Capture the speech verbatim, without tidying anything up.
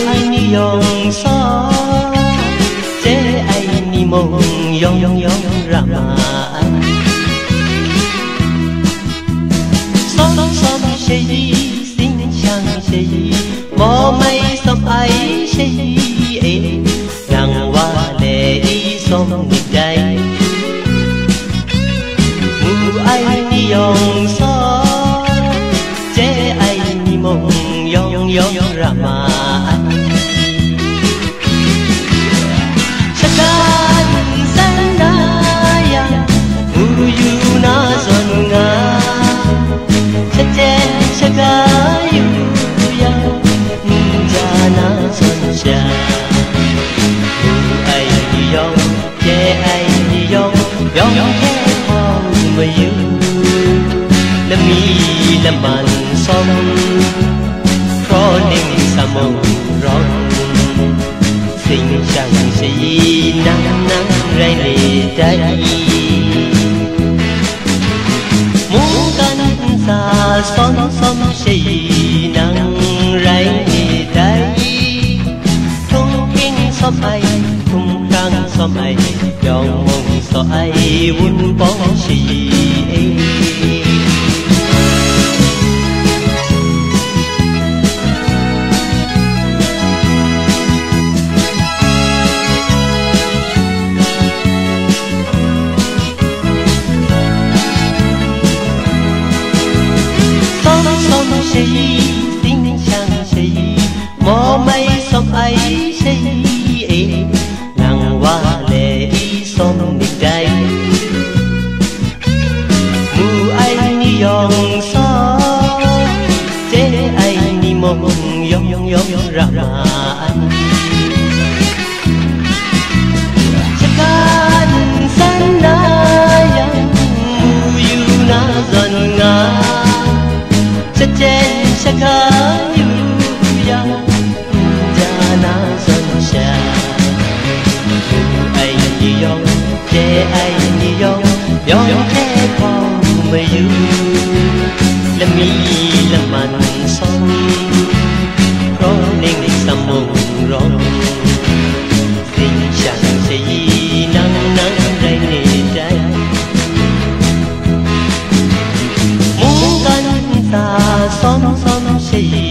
ai ni yong so chế ai ni mong yong yong yong rama sóng sóng sẽ xin chàng sẽ mò mây sóng ai sẽ nàng hoa lệ sóng nghịch đây mu ai ni yong so chế ai ni mong yong yong rama Sakan sanaya uyu na zonga Sachen sagayu ya jana soncha ai yong chế ai yong yong ke hong me you let me let man som crawling samong rong sinh chẳng sĩ nắng nắng rây lì đây muốn cánh xa son son sĩ nắng rây lì đây thung kinh xóm ai thung khang xóm ai dòng mong xó ai vun bóng sĩ sĩ tiếng chàng sĩ mò mây sông ấy sĩ nàng hoa lệ sông nghịch đây mu ai ni yong so chế ai ni mong yong yong yong rama Sakan sanaya uyu na zonga Sachen sagayu ya jana soncha ai ni yong chế ai ni yong yong ke phong me you let me let man song rolling samong rong sinh chẳng sĩ nắng nắng rây lì đây muốn cánh xa xóm xóm sĩ